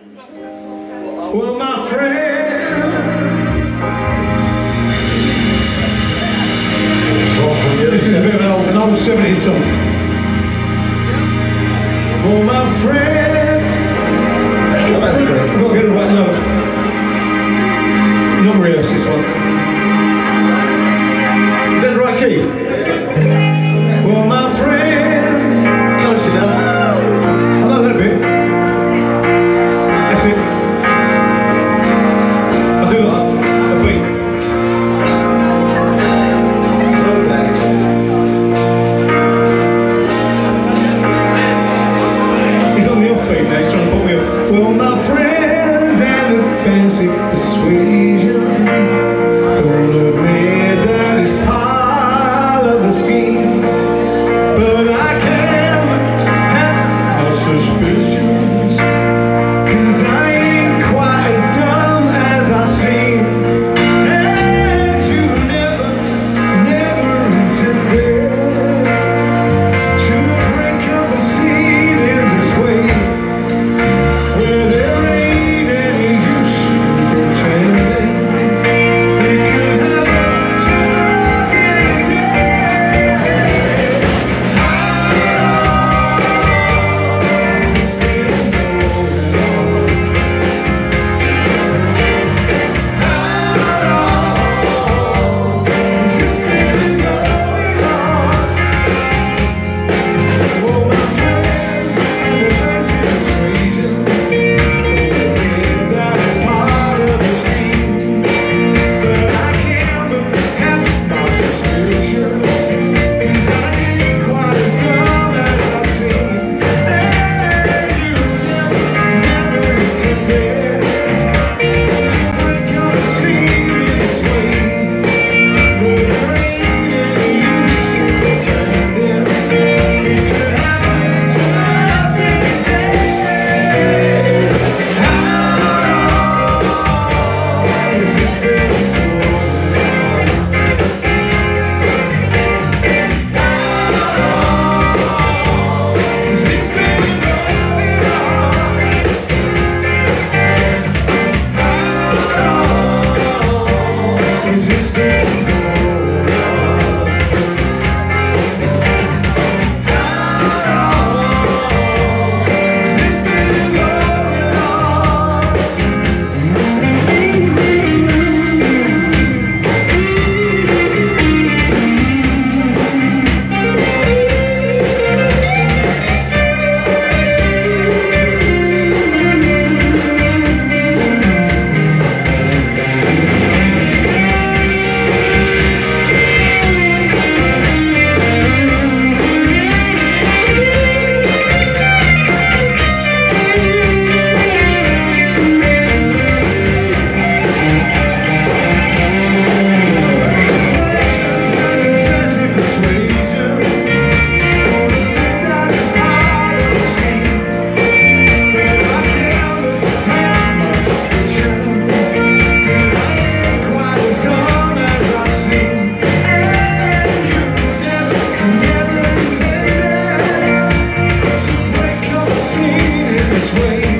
Well, my friend, this is a bit of an old 70s song. Oh, my friend, I've got to get it right now. Not rehearse this one. Is that the right key? Well, my friends, close enough. I like that bit. That's it. I do like the beat. He's on the offbeat now, he's trying to put me up. Well, my friends and the fancy persuasion don't admit that it's part of the scheme, but I can't have my suspicions, 'cause I ain't quite as dumb as I seem, and you never intended to break up a scene in this way, where there ain't any use in pretending. It could happen to us any day. How long has this been going on? How long has this been going on? Oh, my friends and the fancy persuasions, that is part of the scheme, but I can't but have my suspicion, 'cause I ain't quite as dumb as I seem, and you never intended to break up a scene in this way, where there ain't any use in pretending. It could happen to us any day. How long has this been going on? How long has this been going on? How long has this been going on? This way.